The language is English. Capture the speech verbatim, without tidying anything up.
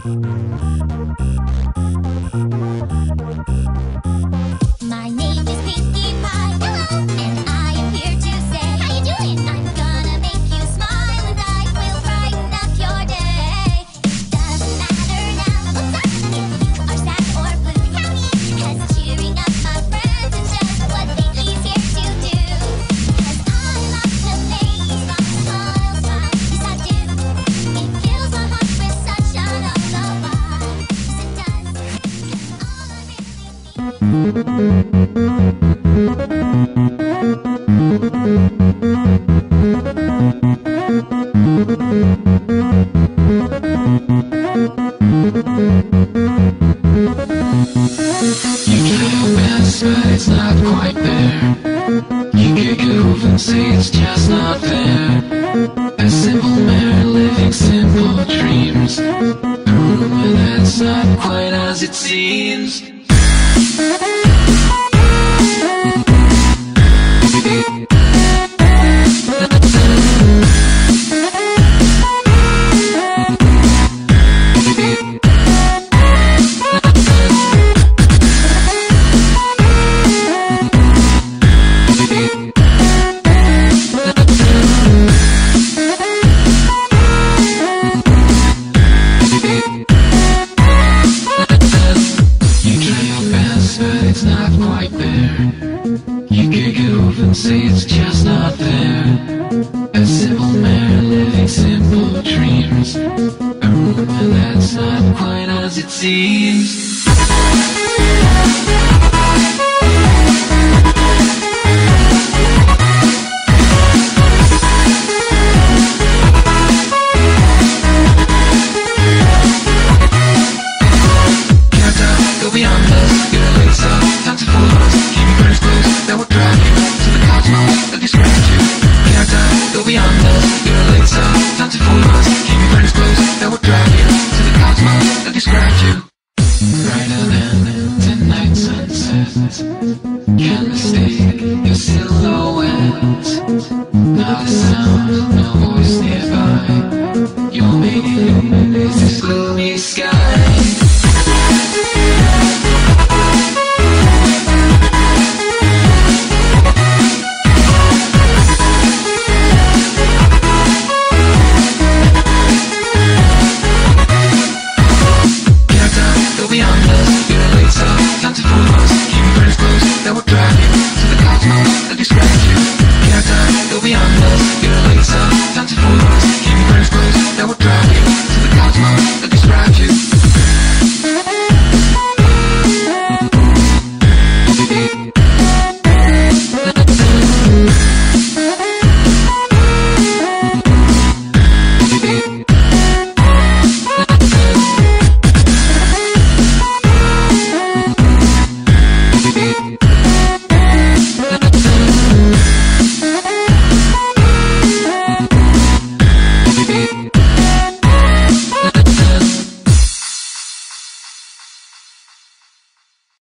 My name is Pinkie Pie. Hello, and I am here to say, how you doing? I'm gonna make you smile, and I will brighten up your day. Doesn't matter now what's up, if you are sad or blue. Cause cheering up my friends is just what Pinkie's here to do. Cause I like to make you smile, smile, smile. Yes, I do. It fills my heart with such an lullaby. Yes, it does. Cause all I really need. But it's not quite there. You get goof and say it's just not fair. A simple man living simple dreams. A rumor that's not quite as it seems. But it's not quite there. You get goof and say it's just not there. A simple man living simple dreams. A rumor that's not quite as it seems. Brighter than the night sunset, can't mistake your silhouette. Not a sound, no